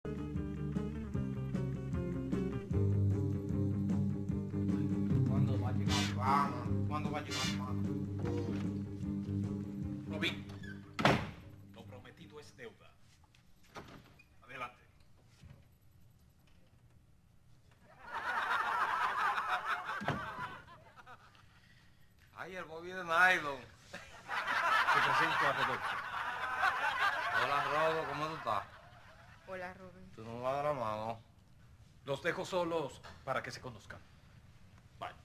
¿Cuándo va a llegar mi mamá? ¿Cuándo va a llegar mi mamá? Robin, lo prometido es deuda. Adelante. Ay, el Bobby de nylon. Te presento a Rodolfo. Hola, Rodo, ¿cómo tú estás? Hola, Robin. Tú no me vas a dar la mano. Los dejo solos para que se conozcan. Bye.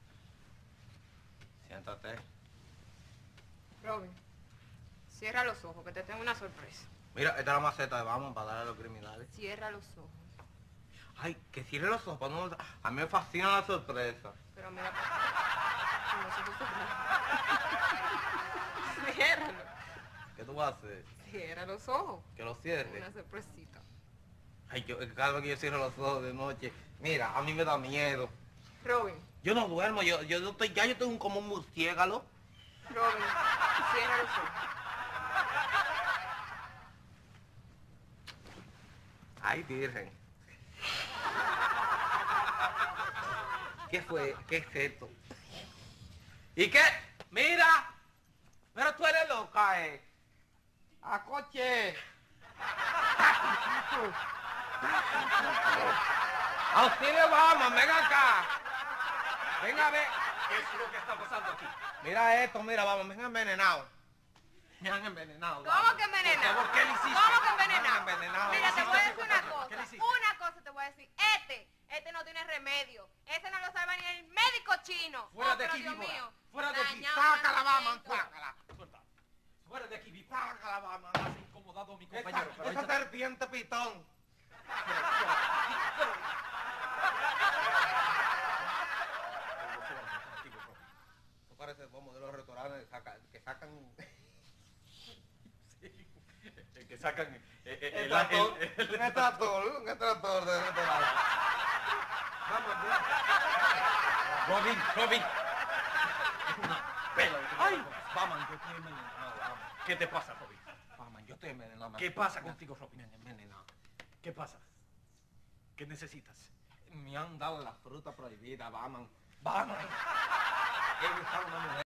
Siéntate. Robin, cierra los ojos, que te tengo una sorpresa. Mira, esta es la maceta de Batman para darle a los criminales. Cierra los ojos. Ay, que cierre los ojos. No, a mí me fascina la sorpresa. Pero mira, con los ojos cerrados. Ciérralo. ¿Qué tú vas a hacer? Cierra los ojos. Que lo cierre. Una sorpresita. Ay, cada vez que yo cierro los ojos de noche, mira, a mí me da miedo. Robin, Yo no duermo, yo estoy, ya yo tengo como un murciélago. Robin, cierra los ojos. Ay, virgen. ¿Qué fue? ¿Qué es esto? ¿Y qué? Mira. Pero tú eres loca, ¡A coche! ¡Auxilio, vamos! ¡Venga acá! ¡Venga a ver! ¿Qué es lo que está pasando aquí? Mira esto, mira, vamos, me han envenenado. Me han envenenado. ¿Cómo que envenenado? Por favor, ¿qué le hiciste? ¿Cómo que Me han envenenado? envenenado. Mira, te voy a decir una ¿Qué le cosa. hiciste? Una cosa te voy a decir. Este no tiene remedio. Ese no lo sabe ni el médico chino. Fuera Oh, de pero aquí, Dios víbora. mío. Fuera de aquí. Dañado Sácala, el vamos, nacimiento. sácala. Suelta. Fuera de aquí, víbora. Sácala, vamos. Has incomodado a mi compañero. pero Esa échate- serpiente pitón. Eso parece como de los restaurantes que sacan Que sacan un extractor de restaurante. Vamos, Robin. Pela. Ay, vamos, yo estoy envenenado, vamos. ¿Qué te pasa, Robin? Vamos, yo estoy envenenado. ¿Qué pasa contigo, Robin? Envenenado. ¿Qué pasa? ¿Qué necesitas? Me han dado la fruta prohibida, vamos. Vamos. He buscado una mujer.